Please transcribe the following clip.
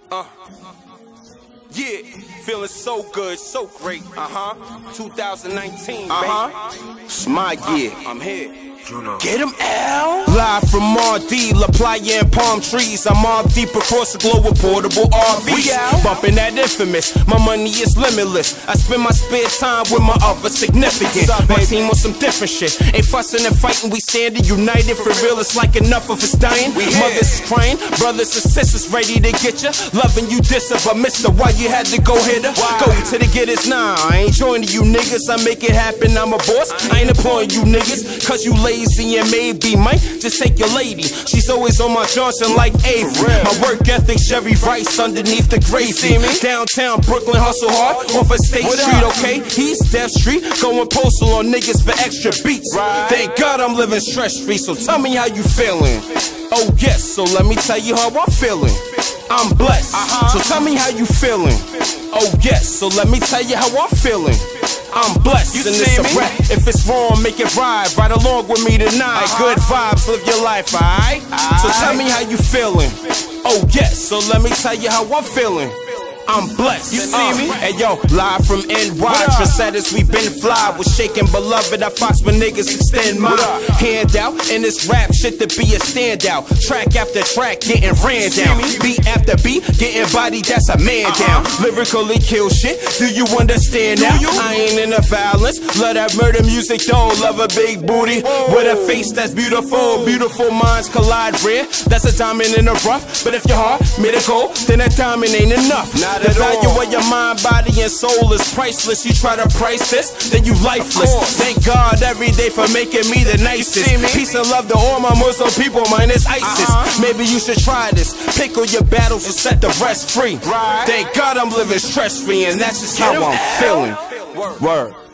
Yeah, feeling so good, so great. 2019, baby. It's my year. I'm here. Get him out. Live from R.D., La Playa and Palm Trees. I'm all deep across the globe with portable RVs. Bumping that infamous. My money is limitless. I spend my spare time with my other significant. My team on some different shit. Ain't fussing and fighting, we standing united. For real, it's like enough of us dying. Mothers is crying, brothers and sisters ready to get ya. Loving you disser, but mister, why you had to go hit her? Go to the getters, nah, I ain't joining you niggas. I make it happen, I'm a boss. I ain't employing you niggas, cause you lazy and maybe might just take your lady. She's always on my Johnson like Avery. My work ethic, Chevy Rice underneath the gravy. Downtown Brooklyn, hustle hard off of State Street, okay? East Death Street, going postal on niggas for extra beats. Thank God I'm living stress free, so tell me how you feeling. Oh yes, so let me tell you how I'm feeling. I'm blessed, so tell me how you feeling. Oh yes, so let me tell you how I'm feeling. I'm blessed, and it's a rap. If it's wrong, make it right. Ride along with me tonight. Good vibes, live your life, alright? So tell me how you feeling. Oh yes, so let me tell you how I'm feeling. I'm blessed. You see me? Hey yo, live from NY. Trendsetters, we been fly. Was shaking beloved. I fox when niggas extend my hand out. And this rap shit to be a standout. Track after track, getting ran down. Beat after beat, getting body, that's a man down. Lyrically kill shit. Do you understand now? I ain't into violence. Love that murder music, though. Love a big booty with a face that's beautiful. Beautiful minds collide rare. That's a diamond in the rough. But if your heart made it gold, then that diamond ain't enough. The value of your mind, body, and soul is priceless. You try to price this, then you lifeless. Thank God every day for making me the nicest. Peace and love to all my Muslim people minus ISIS. Maybe you should try this. Pick on your battles and set the rest free. Thank God I'm living stress free, and that's just how I'm feeling. Word.